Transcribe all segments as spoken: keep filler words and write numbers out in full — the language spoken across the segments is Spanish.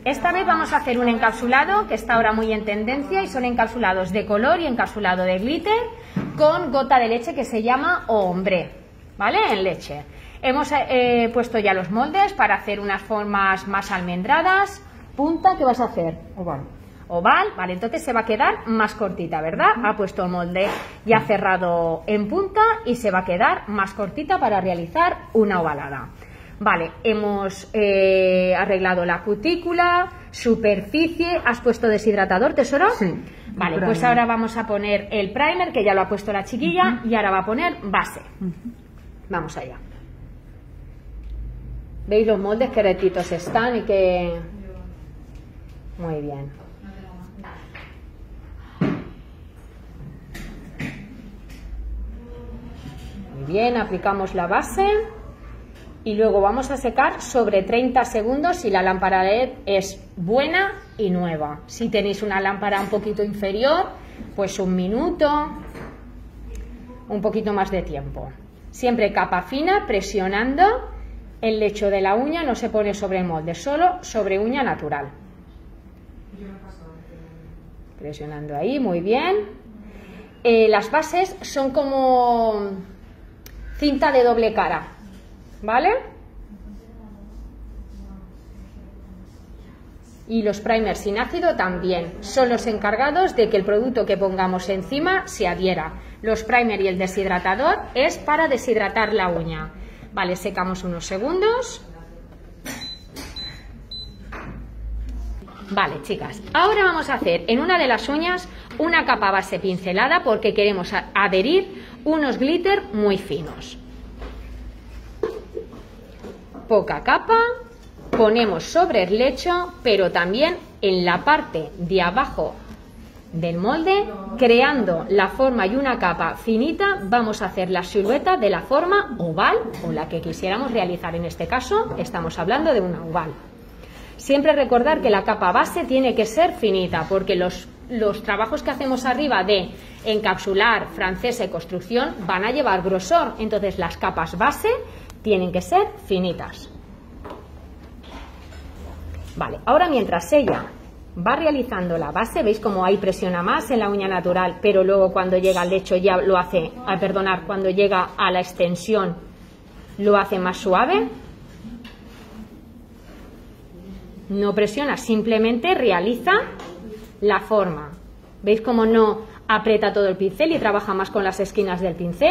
Esta vez vamos a hacer un encapsulado que está ahora muy en tendencia y son encapsulados de color y encapsulado de glitter con gota de leche que se llama ombre, ¿vale? En leche. Hemos eh, puesto ya los moldes para hacer unas formas más almendradas. Punta, ¿qué vas a hacer? Oval. Oval, vale, entonces se va a quedar más cortita, ¿verdad? Ha puesto el molde ya cerrado en punta y se va a quedar más cortita para realizar una ovalada. Vale, hemos eh, arreglado la cutícula, superficie. ¿Has puesto deshidratador, tesoro? Sí. Vale, pues ahora vamos a poner el primer, que ya lo ha puesto la chiquilla, uh-huh. y ahora va a poner base. Uh-huh. Vamos allá. ¿Veis los moldes qué retitos están y que... Muy bien. Muy bien, aplicamos la base. Y luego vamos a secar sobre treinta segundos si la lámpara L E D es buena y nueva. Si tenéis una lámpara un poquito inferior, pues un minuto, un poquito más de tiempo. Siempre capa fina, presionando. El lecho de la uña no se pone sobre el molde, solo sobre uña natural. Presionando ahí, muy bien. Eh, las bases son como cinta de doble cara, ¿vale? Y los primers sin ácido también son los encargados de que el producto que pongamos encima se adhiera. Los primer y el deshidratador es para deshidratar la uña. Vale, secamos unos segundos. Vale, chicas, ahora vamos a hacer en una de las uñas una capa base pincelada porque queremos adherir unos glitter muy finos. Poca capa, ponemos sobre el lecho, pero también en la parte de abajo del molde, creando la forma y una capa finita, vamos a hacer la silueta de la forma oval o la que quisiéramos realizar. En este caso estamos hablando de una oval. Siempre recordar que la capa base tiene que ser finita porque los, los trabajos que hacemos arriba de encapsular, francesa y construcción van a llevar grosor, entonces las capas base tienen que ser finitas. Vale, ahora mientras ella va realizando la base, veis como ahí presiona más en la uña natural, pero luego cuando llega al lecho ya lo hace, a perdonar, cuando llega a la extensión lo hace más suave. No presiona, simplemente realiza la forma. ¿Veis cómo no aprieta todo el pincel y trabaja más con las esquinas del pincel?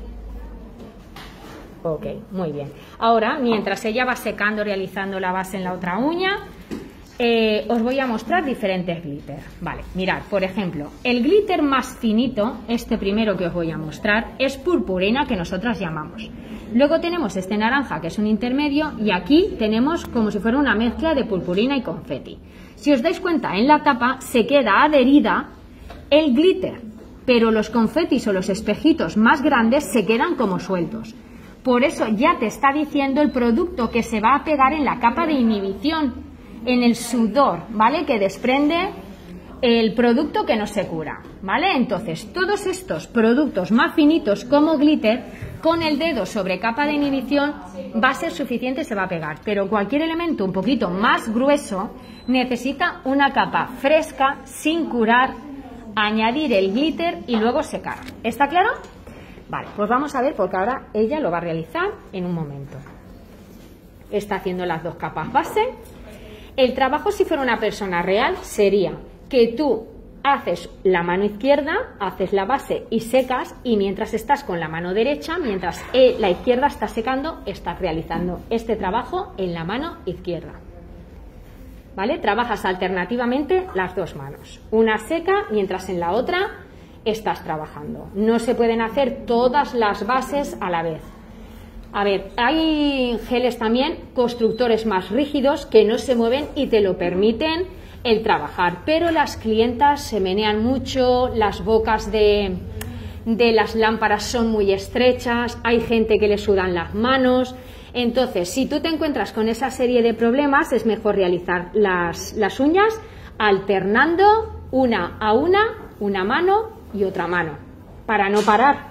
Ok, muy bien. Ahora, mientras ella va secando, realizando la base en la otra uña, eh, os voy a mostrar diferentes glitter. Vale, mirad, por ejemplo, el glitter más finito, este primero que os voy a mostrar, es purpurina, que nosotras llamamos. Luego tenemos este naranja, que es un intermedio, y aquí tenemos como si fuera una mezcla de purpurina y confeti. Si os dais cuenta, en la tapa se queda adherida el glitter, pero los confetis o los espejitos más grandes se quedan como sueltos. Por eso ya te está diciendo el producto que se va a pegar en la capa de inhibición, en el sudor, ¿vale? Que desprende el producto que no se cura, ¿vale? Entonces, todos estos productos más finitos como glitter, con el dedo sobre capa de inhibición va a ser suficiente y se va a pegar. Pero cualquier elemento un poquito más grueso necesita una capa fresca, sin curar, añadir el glitter y luego secar. ¿Está claro? Vale, pues vamos a ver porque ahora ella lo va a realizar en un momento. Está haciendo las dos capas base. El trabajo, si fuera una persona real, sería que tú haces la mano izquierda, haces la base y secas, y mientras estás con la mano derecha, mientras la izquierda está secando, estás realizando este trabajo en la mano izquierda. ¿Vale? Trabajas alternativamente las dos manos. Una seca mientras en la otra estás trabajando. No se pueden hacer todas las bases a la vez. A ver, hay geles también, constructores más rígidos que no se mueven y te lo permiten el trabajar, pero las clientas se menean mucho, las bocas de, de las lámparas son muy estrechas, hay gente que le sudan las manos. Entonces, si tú te encuentras con esa serie de problemas, es mejor realizar las, las uñas alternando una a una, una mano y otra mano, para no parar.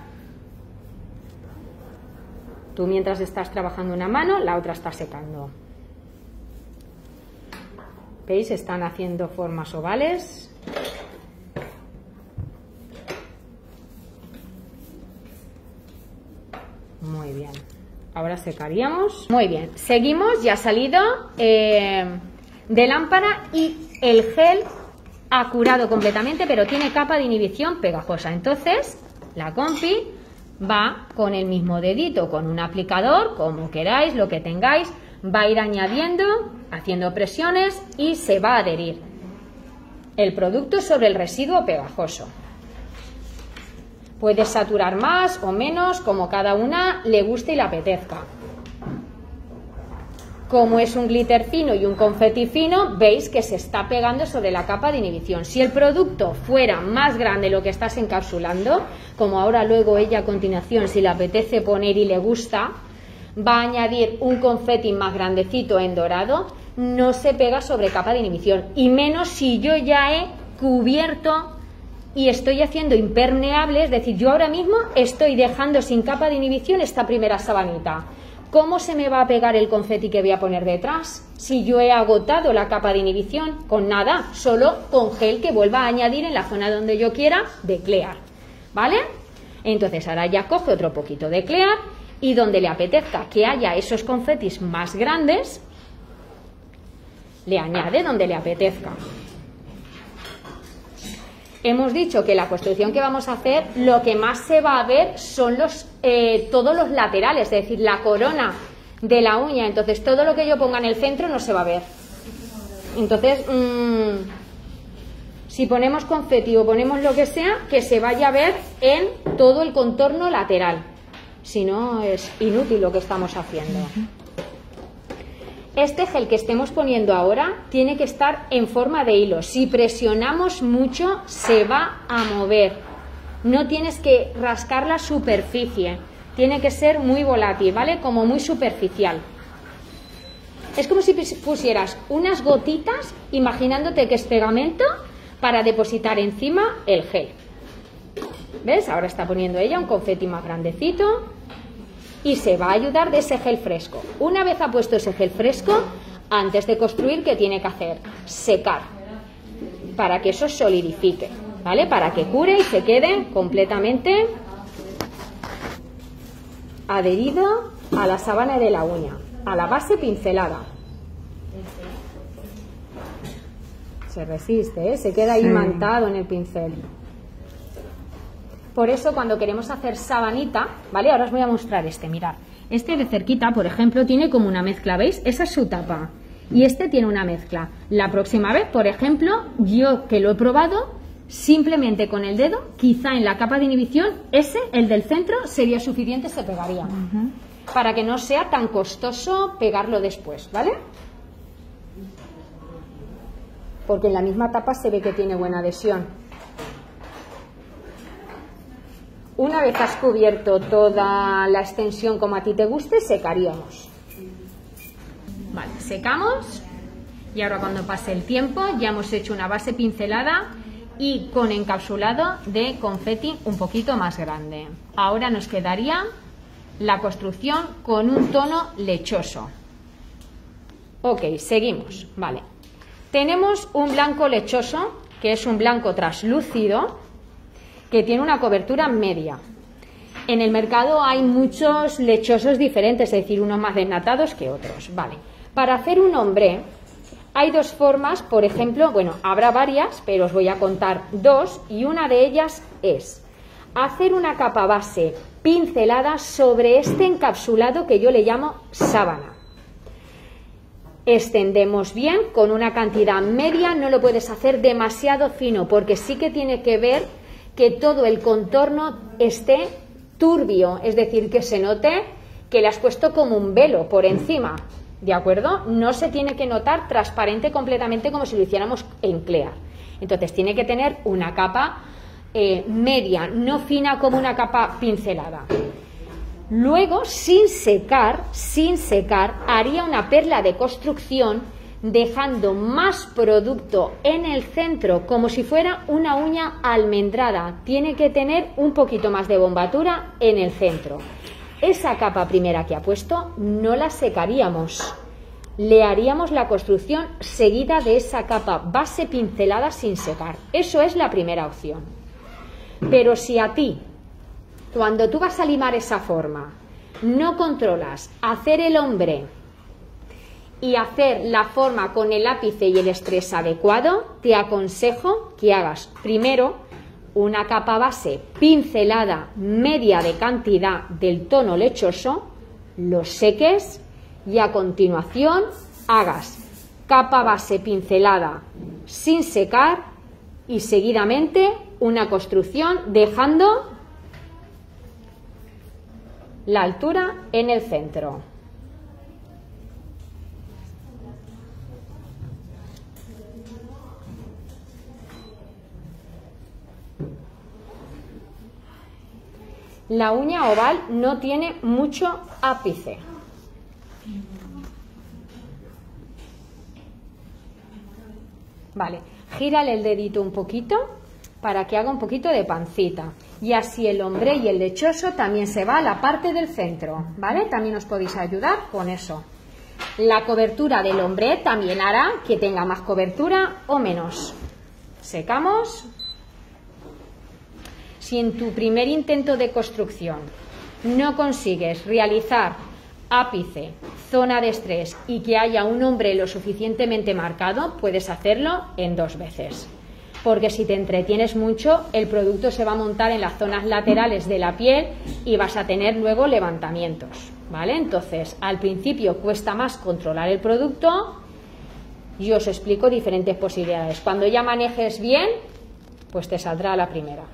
Tú mientras estás trabajando una mano, la otra está secando. ¿Veis? Están haciendo formas ovales. Muy bien. Ahora secaríamos. Muy bien. Seguimos. Ya ha salido eh, de lámpara y el gel ha curado completamente, pero tiene capa de inhibición pegajosa. Entonces, la compi va con el mismo dedito, con un aplicador, como queráis, lo que tengáis, va a ir añadiendo, haciendo presiones y se va a adherir el producto sobre el residuo pegajoso. Puedes saturar más o menos, como cada una le guste y le apetezca. Como es un glitter fino y un confeti fino, veis que se está pegando sobre la capa de inhibición. Si el producto fuera más grande lo que estás encapsulando, como ahora luego ella a continuación, si le apetece poner y le gusta, va a añadir un confeti más grandecito en dorado, no se pega sobre capa de inhibición. Y menos si yo ya he cubierto y estoy haciendo impermeable, es decir, yo ahora mismo estoy dejando sin capa de inhibición esta primera sabanita. ¿Cómo se me va a pegar el confeti que voy a poner detrás? Si yo he agotado la capa de inhibición, con nada, solo con gel que vuelva a añadir en la zona donde yo quiera de Clear, ¿vale? Entonces ahora ya coge otro poquito de Clear y donde le apetezca que haya esos confetis más grandes, le añade donde le apetezca. Hemos dicho que la construcción que vamos a hacer, lo que más se va a ver son los, eh, todos los laterales, es decir, la corona de la uña. Entonces, todo lo que yo ponga en el centro no se va a ver. Entonces, mmm, si ponemos confeti o ponemos lo que sea, que se vaya a ver en todo el contorno lateral. Si no, es inútil lo que estamos haciendo. Este gel que estemos poniendo ahora tiene que estar en forma de hilo. Si presionamos mucho, se va a mover. No tienes que rascar la superficie. Tiene que ser muy volátil, ¿vale? Como muy superficial. Es como si pusieras unas gotitas, imaginándote que es pegamento, para depositar encima el gel. ¿Ves? Ahora está poniendo ella un confeti más grandecito. Y se va a ayudar de ese gel fresco. Una vez ha puesto ese gel fresco, antes de construir, ¿qué tiene que hacer? Secar, para que eso solidifique, ¿vale? Para que cure y se quede completamente adherido a la sábana de la uña, a la base pincelada. Se resiste, ¿eh? Se queda ahí sí. Mantado en el pincel. Por eso cuando queremos hacer sabanita, ¿vale? Ahora os voy a mostrar este, mirad. Este de cerquita, por ejemplo, tiene como una mezcla, ¿veis? Esa es su tapa. Y este tiene una mezcla. La próxima vez, por ejemplo, yo que lo he probado, simplemente con el dedo, quizá en la capa de inhibición, ese, el del centro, sería suficiente, se pegaría. Uh-huh. Para que no sea tan costoso pegarlo después, ¿vale? Porque en la misma tapa se ve que tiene buena adhesión. Una vez has cubierto toda la extensión como a ti te guste, secaríamos. Vale, secamos. Y ahora cuando pase el tiempo ya hemos hecho una base pincelada y con encapsulado de confeti un poquito más grande. Ahora nos quedaría la construcción con un tono lechoso. Ok, seguimos. Vale. Tenemos un blanco lechoso, que es un blanco traslúcido, que tiene una cobertura media. En el mercado hay muchos lechosos diferentes, es decir, unos más desnatados que otros. Vale. Para hacer un ombré hay dos formas, por ejemplo, bueno, habrá varias, pero os voy a contar dos, y una de ellas es hacer una capa base pincelada sobre este encapsulado que yo le llamo sábana. Extendemos bien con una cantidad media, no lo puedes hacer demasiado fino porque sí que tiene que ver que todo el contorno esté turbio, es decir, que se note que le has puesto como un velo por encima, ¿de acuerdo? No se tiene que notar transparente completamente como si lo hiciéramos en Clear. Entonces tiene que tener una capa eh, media, no fina como una capa pincelada. Luego, sin secar, sin secar, haría una perla de construcción dejando más producto en el centro, como si fuera una uña almendrada. Tiene que tener un poquito más de bombatura en el centro. Esa capa primera que ha puesto no la secaríamos. le haríamos la construcción seguida de esa capa base pincelada sin secar. Eso es la primera opción. Pero si a ti, cuando tú vas a limar esa forma, no controlas hacer el hombre y hacer la forma con el ápice y el estrés adecuado, te aconsejo que hagas primero una capa base pincelada media de cantidad del tono lechoso, lo seques y a continuación hagas capa base pincelada sin secar y seguidamente una construcción dejando la altura en el centro. La uña oval no tiene mucho ápice. Vale, gírale el dedito un poquito para que haga un poquito de pancita. Y así el hombre y el lechoso también se va a la parte del centro, ¿vale? También os podéis ayudar con eso. La cobertura del hombre también hará que tenga más cobertura o menos. Secamos. Si en tu primer intento de construcción no consigues realizar ápice, zona de estrés y que haya un hombre lo suficientemente marcado, puedes hacerlo en dos veces. Porque si te entretienes mucho, el producto se va a montar en las zonas laterales de la piel y vas a tener luego levantamientos, ¿vale? Entonces, al principio cuesta más controlar el producto y os explico diferentes posibilidades. Cuando ya manejes bien, pues te saldrá la primera.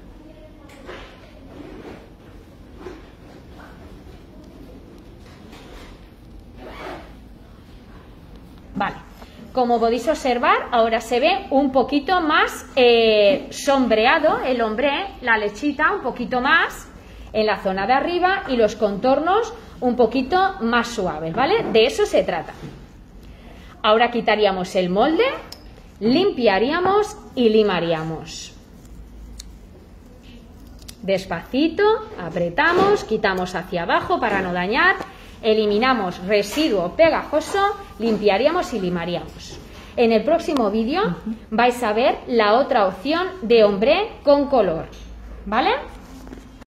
Vale, como podéis observar, ahora se ve un poquito más eh, sombreado el hombre, la lechita un poquito más en la zona de arriba y los contornos un poquito más suaves, ¿vale? De eso se trata. Ahora quitaríamos el molde, limpiaríamos y limaríamos. Despacito, apretamos, quitamos hacia abajo para no dañar. Eliminamos residuo pegajoso, limpiaríamos y limaríamos. En el próximo vídeo vais a ver la otra opción de ombré con color, ¿vale?